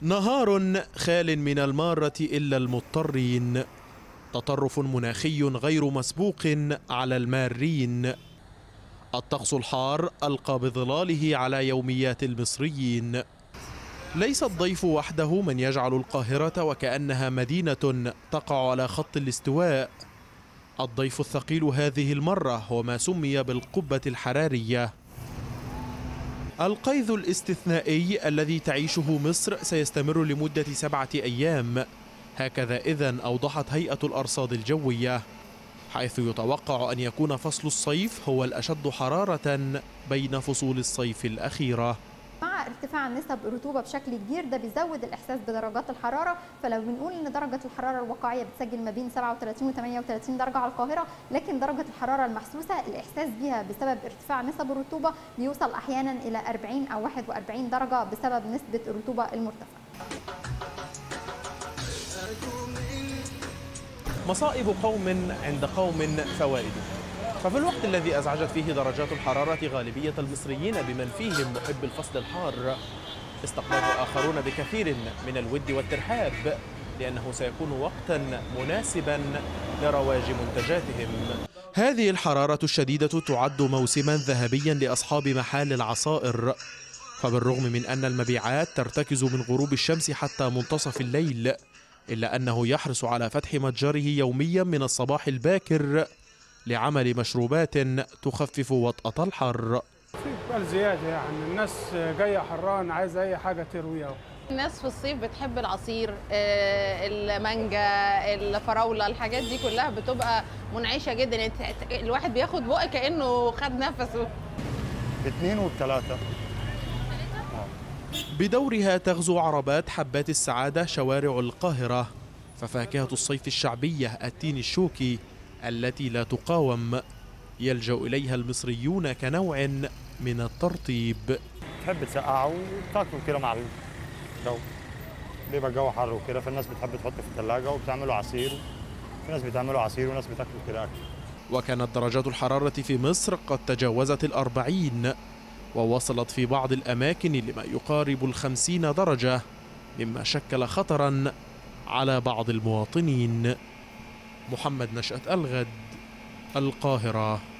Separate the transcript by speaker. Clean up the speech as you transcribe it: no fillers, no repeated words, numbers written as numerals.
Speaker 1: نهار خال من المارة إلا المضطرين، تطرف مناخي غير مسبوق على المارين. الطقس الحار ألقى بظلاله على يوميات المصريين. ليس الضيف وحده من يجعل القاهرة وكأنها مدينة تقع على خط الاستواء. الضيف الثقيل هذه المرة هو ما سمي بالقبة الحرارية. القيظ الاستثنائي الذي تعيشه مصر سيستمر لمدة 7 أيام، هكذا إذن أوضحت هيئة الأرصاد الجوية، حيث يتوقع أن يكون فصل الصيف هو الأشد حرارة بين فصول الصيف الأخيرة.
Speaker 2: مع ارتفاع نسب الرطوبة بشكل كبير ده بيزود الإحساس بدرجات الحرارة، فلو بنقول إن درجة الحرارة الواقعية بتسجل ما بين 37 و 38 درجة على القاهرة، لكن درجة الحرارة المحسوسة الإحساس بها بسبب ارتفاع نسب الرطوبة بيوصل أحيانا إلى 40 أو 41 درجة بسبب نسبة الرطوبة المرتفعة.
Speaker 1: مصائب قوم عند قوم فوائد. ففي الوقت الذي أزعجت فيه درجات الحرارة غالبية المصريين بمن فيهم محب الفصل الحار، استقبله آخرون بكثير من الود والترحاب، لأنه سيكون وقتا مناسبا لرواج منتجاتهم. هذه الحرارة الشديدة تعد موسما ذهبيا لأصحاب محال العصائر، فبالرغم من أن المبيعات ترتكز من غروب الشمس حتى منتصف الليل، إلا أنه يحرص على فتح متجره يوميا من الصباح الباكر لعمل مشروبات تخفف وطأة الحر.
Speaker 3: في زيادة يعني الناس جاية حران عايزة أي حاجة ترويها.
Speaker 4: الناس في الصيف بتحب العصير، المانجا، الفراولة، الحاجات دي كلها بتبقى منعشة جدا، الواحد بياخد بقى كأنه خد نفسه.
Speaker 5: 2 و3.
Speaker 1: بدورها تغزو عربات حبات السعادة شوارع القاهرة، ففاكهة الصيف الشعبية التين الشوكي التي لا تقاوم يلجأ إليها المصريون كنوع من الترطيب.
Speaker 5: تحب تسقع وتاكل كده مع الجو، بيبقى الجو حر وكده، فالناس بتحب تحط في الثلاجة وبتعملوا عصير، في ناس بتعملوا عصير وناس بتاكلوا كده أكل.
Speaker 1: وكانت درجات الحرارة في مصر قد تجاوزت 40، ووصلت في بعض الأماكن لما يقارب 50 درجة، مما شكل خطرا على بعض المواطنين. محمد نشأت الغد، القاهرة.